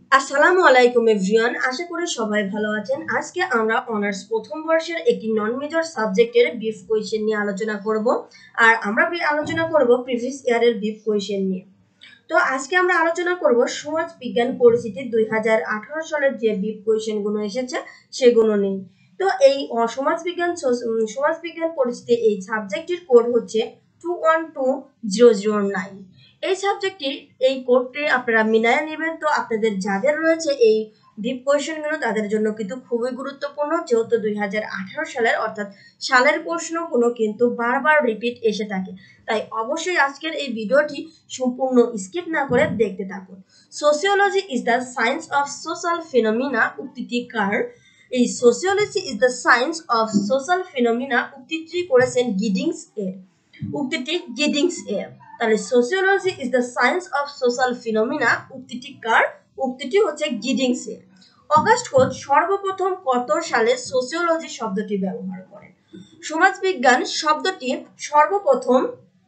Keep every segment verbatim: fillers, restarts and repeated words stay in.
আসসালামু আলাইকুম এভরিওয়ান, আশা করি সবাই ভালো আছেন। আজকে আমরা অনার্স প্রথম বর্ষের একটি নন মেজর সাবজেক্টের ব্রিফ কোয়েশ্চেন নিয়ে আলোচনা করব। আর আমরা আলোচনা করব প্রিভিয়াস ইয়ারের ব্রিফ কোয়েশ্চেন নিয়ে। তো আজকে আমরা আলোচনা করব সমাজ বিজ্ঞান পরিচিতি দুই হাজার আঠারো সালের যে ব্রিফ কোয়েশ্চেনগুলো এসেছে সেগুলো নিয়ে। তো এই সমাজ বিজ্ঞান সমাজ বিজ্ঞান পরিচিতি এই সাবজেক্টের কোড হচ্ছে two one two zero zero nine. এই সাবজেক্টটি এই কোডটি আপনারা মিলায়ে নেবেন। তো আপনাদের যাদের রয়েছে এই ডিপ কোয়েশ্চেনগুলো তাদের জন্য কিন্তু খুবই গুরুত্বপূর্ণ, যেহেতু দুই হাজার আঠারো সালের অর্থাৎ সালের প্রশ্নগুলো কিন্তু বারবার রিপিট এসে থাকে। তাই অবশ্যই আজকের এই ভিডিওটি সম্পূর্ণ স্কিপ না করে দেখতে থাকুন। Sociology is the science of social phenomena উক্তিটি কার? এই sociology is the science of social phenomena উক্তিটি করেছেন গিডিংস এর। উক্তিটি গিডিংস এর। তাহলে sociology is the science of social phenomena উক্তিটি কার? উক্তিটি হচ্ছে গিডিংস এর। অগাস্ট কোচ সর্বপ্রথম কত সালে সোসিওলজি শব্দটি ব্যবহার করেন? সমাজবিজ্ঞান শব্দটি সর্বপ্রথম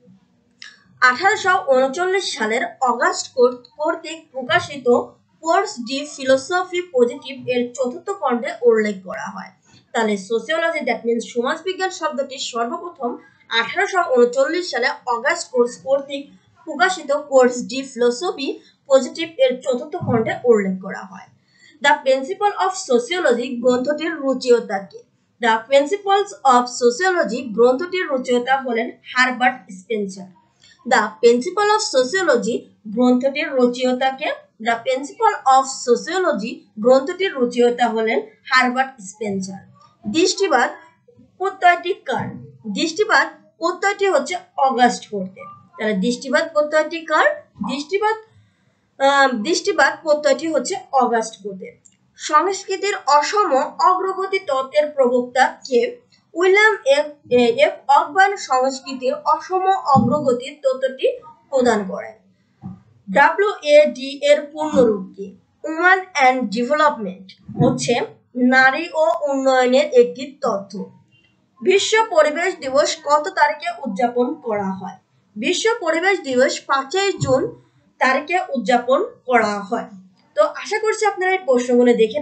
আঠারোশো উনচল্লিশ সালের অগাস্ট কোচ কর্তৃক প্রকাশিত কোর্স ডি ফিলোসফি পজিটিভ এর চতুর্থ খণ্ডে উল্লেখ করা হয়। তাহলে সোসিওলজি দ্যাট মিনস সমাজবিজ্ঞান শব্দটি সর্বপ্রথম আঠারোশো উনচল্লিশ সালে অগাস্ট কোর্স কর্তৃক প্রকাশিত কোর্স ডি ফিলোসফি পজিটিভ এর চতুর্থ খণ্ডে উল্লেখ করা হয়। দ্য প্রিন্সিপাল অফ সোসিওলজি গ্রন্থটির রচয়িতা কে? দ্য প্রিন্সিপালস অফ সোসিওলজি গ্রন্থটির রচয়িতা হলেন Herbert Spencer. The principle of sociology গ্রন্থটির রচয়িতা কে? দ্য প্রিন্সিপাল অফ সোসিওলজি গ্রন্থটির রচয়িতা হলেন হারবার্ট স্পেন্সার। দৃষ্টিবাদ প্রত্যয়টি কার? দৃষ্টিবাদ প্রত্যয়টি হচ্ছে অগাস্ট কোর্টের। তাহলে দৃষ্টিবাদ প্রত্যয়টি কার? দৃষ্টিবাদ দৃষ্টিবাদ প্রত্যয়টি হচ্ছে অগাস্ট কোর্টের। সংস্কৃতির অসম অগ্রগতি তত্ত্বের প্রবক্তা কে? উইলিয়াম এফ এফ অকবার্ন সংস্কৃতির অসম অগ্রগতির তত্ত্বটি প্রদান করেন। ডাব্লিউ এ ডি এর পূর্ণরূপ কি? উম্যান অ্যান্ড ডেভেলপমেন্ট হচ্ছে নারী ও উন্নয়নের একটি তথ্য। বিশ্ব পরিবেশ দিবস কত তারিখে উদযাপন করা হয়? বিশ্ব পরিবেশ দিবস পাঁচই জুন তারিখে উদযাপন করা হয়। তো আশা করছি আপনারা এই প্রশ্নগুলো দেখে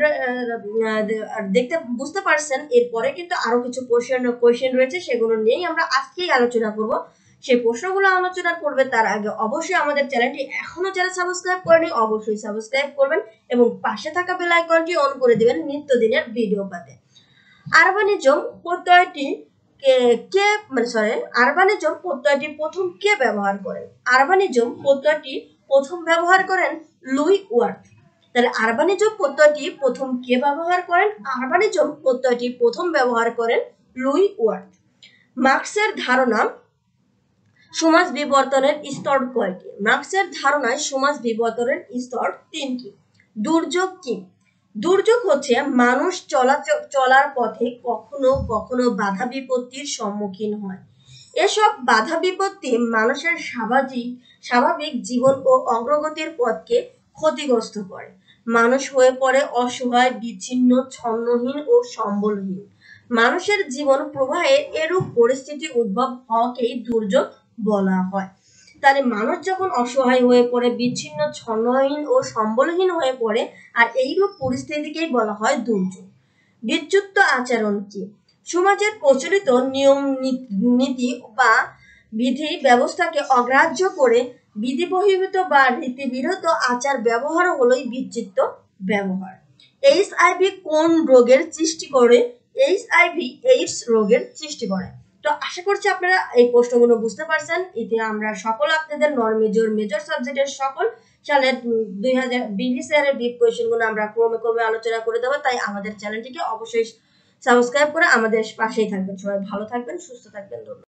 দেখতে বুঝতে পারছেন। এরপরে কিন্তু আরো কিছু কোশ্চেন কোশ্চেন রয়েছে, সেগুলো নিয়েই আমরা আজকেই আলোচনা করব। সেই প্রশ্নগুলো আলোচনা করবে তার আগে অবশ্যই আমাদের চ্যানেলটি এখনো যারা সাবস্ক্রাইব করেনি অবশ্যই সাবস্ক্রাইব করবেন এবং পাশে থাকা বেল আইকনটি অন করে দিবেন নিত্যদিনের ভিডিও পেতে। আরবানিজম প্রত্যয়টি কে কে মানে সরি আরবানিজম প্রত্যয়টি প্রথম কে ব্যবহার করেন? আরবানিজম প্রত্যয়টি প্রথম ব্যবহার করেন লুই ওয়ার্থ। তাহলে আরবানিজম প্রত্যয়টি প্রথম কে ব্যবহার করেন? আরবানিজম প্রত্যয়টি প্রথম ব্যবহার করেন লুই ওয়ার্থ। মার্ক্সের ধারণা সমাজ বিবর্তনের স্তর কয়টি? মার্ক্সের ধারণায় সমাজ বিবর্তনের স্তর তিনটি। দুর্যোগ কি? দুর্যোগ হচ্ছে মানুষ চলাচল চলার পথে কখনো কখনো বাধা বিপত্তির সম্মুখীন হয়। এসব বাধা বিপত্তি মানুষের স্বাভাবিক স্বাভাবিক জীবন ও অগ্রগতির পথকে ক্ষতিগ্রস্ত করে। মানুষ হয়ে পড়ে অসহায়, বিচ্ছিন্ন, ছন্নহীন ও সম্বলহীন। মানুষের জীবন প্রবাহে এরূপ পরিস্থিতি উদ্ভব হওয়াকেই দুর্যোগ বলা হয়। তাহলে মানুষ যখন অসহায় হয়ে পড়ে, বিচ্ছিন্ন, ছন্নহীন ও সম্বলহীন হয়ে পড়ে, আর এইরূপ পরিস্থিতিকেই বলা হয় দুর্যোগ। বিচ্যুত আচরণ কি? সমাজের প্রচলিত নিয়ম নীতি বা বিধি ব্যবস্থাকে অগ্রাহ্য করে বিধি বহির্ভূত বা রীতিবিরোধ আচার ব্যবহার হলোই বিচ্ছিন্ন ব্যবহার। এইচআইভি কোন রোগের সৃষ্টি করে? এইচআইভি এইডস রোগের সৃষ্টি করে। তো আশা করছি আপনারা এই প্রশ্নগুলো বুঝতে পারছেন। এতে আমরা সকল আপনাদের নন মেজর মেজর সাবজেক্টের সকল সালের দুই হাজার বিশ সালের ডিপ কোয়েশ্চেনগুলো আমরা ক্রমে ক্রমে আলোচনা করে দেবো। তাই আমাদের চ্যানেলটিকে অবশ্যই সাবস্ক্রাইব করে আমাদের পাশেই থাকবেন। সবাই ভালো থাকবেন, সুস্থ থাকবেন।